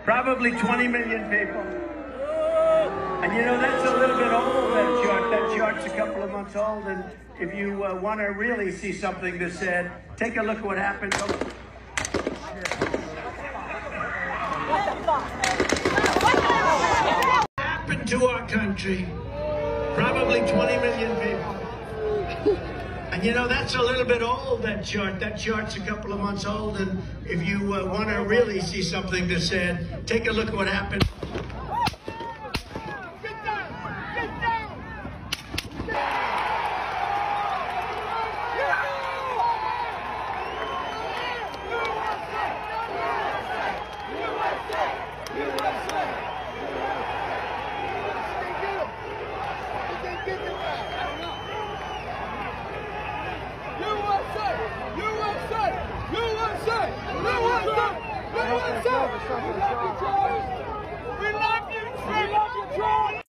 Probably 20 million people. And you know, that's a little bit old, that chart. That chart's a couple of months old. And if you want to really see something that's said, take a look at what happened. Happened to our country. Probably 20 million people. And you know, that's a little bit old, that chart. That chart's a couple of months old. And if you want to really see something that's said, take a look at what happened. USA!